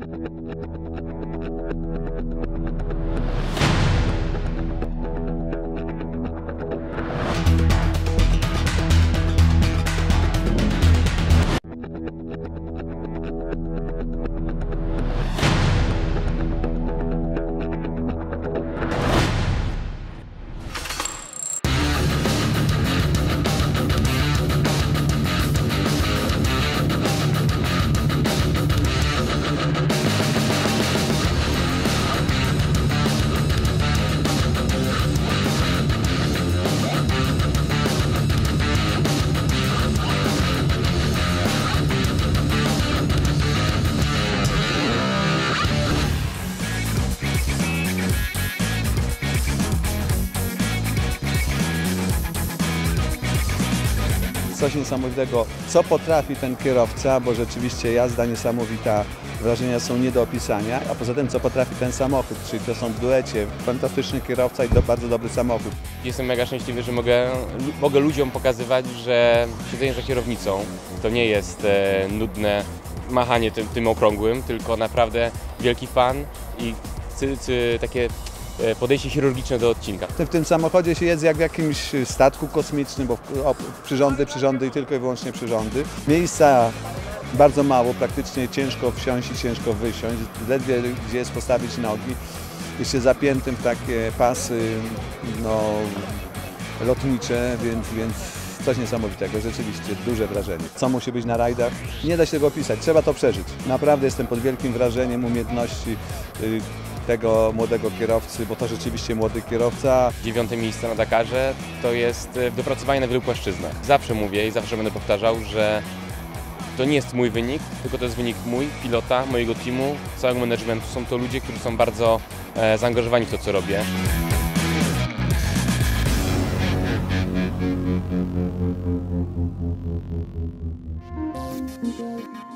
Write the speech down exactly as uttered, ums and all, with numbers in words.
Coś niesamowitego, co potrafi ten kierowca, bo rzeczywiście jazda niesamowita, wrażenia są nie do opisania, a poza tym co potrafi ten samochód, czyli to są w duecie, fantastyczny kierowca i do, bardzo dobry samochód. Jestem mega szczęśliwy, że mogę, mogę ludziom pokazywać, że siedzenie za kierownicą to nie jest e, nudne machanie tym, tym okrągłym, tylko naprawdę wielki fan i cy, cy, takie podejście chirurgiczne do odcinka. W tym samochodzie się jedzie jak w jakimś statku kosmicznym, bo o, przyrządy, przyrządy i tylko i wyłącznie przyrządy. Miejsca bardzo mało, praktycznie ciężko wsiąść i ciężko wysiąść, ledwie gdzie jest postawić nogi. Jeszcze zapiętym w takie pasy no, lotnicze, więc, więc coś niesamowitego, rzeczywiście duże wrażenie. Co musi być na rajdach? Nie da się tego opisać, trzeba to przeżyć. Naprawdę jestem pod wielkim wrażeniem umiejętności y, tego młodego kierowcy, bo to rzeczywiście młody kierowca. Dziewiąte miejsce na Dakarze to jest dopracowanie na wielu płaszczyznach. Zawsze mówię i zawsze będę powtarzał, że to nie jest mój wynik, tylko to jest wynik mój, pilota, mojego teamu, całego managementu. Są to ludzie, którzy są bardzo e, zaangażowani w to, co robię. Thank you.